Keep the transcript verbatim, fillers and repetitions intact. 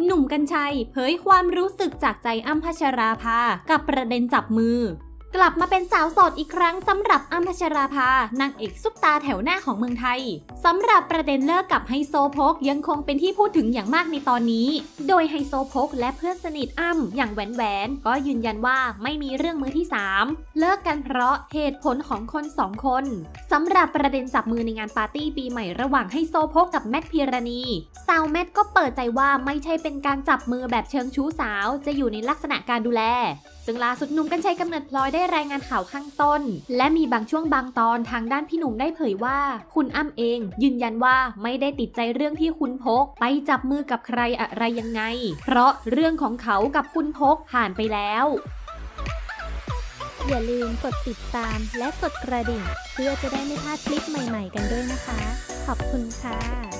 หนุ่มกรรชัยเผยความรู้สึกจากใจอ้ำพัชราภากับประเด็นจับมือกลับมาเป็นสาวโสดอีกครั้งสำหรับอ้ำพัชราภานางเอกซุปตาแถวหน้าของเมืองไทยสำหรับประเด็นเลิกกับไฮโซโพกยังคงเป็นที่พูดถึงอย่างมากในตอนนี้โดยไฮโซโพกและเพื่อนสนิทอ้ำอย่างแหวนแหวนก็ยืนยันว่าไม่มีเรื่องมือที่สามเลิกกันเพราะเหตุผลของคนสองคนสำหรับประเด็นจับมือในงานปาร์ตี้ปีใหม่ระหว่างไฮโซโพกกับแมทพิรณีสาวแมทก็เปิดใจว่าไม่ใช่เป็นการจับมือแบบเชิงชู้สาวจะอยู่ในลักษณะการดูแลซึ่งล่าสุดหนุ่มกรรชัยกำเนิดพลอยได้รายงานข่าวข้างต้นและมีบางช่วงบางตอนทางด้านพี่หนุ่มได้เผยว่าคุณอ้ำเองยืนยันว่าไม่ได้ติดใจเรื่องที่คุณพกไปจับมือกับใครอะไรยังไงเพราะเรื่องของเขากับคุณพกผ่านไปแล้วอย่าลืมกดติดตามและกดกระดิ่งเพื่อจะได้ไม่พลาดคลิปใหม่ๆกันด้วยนะคะขอบคุณค่ะ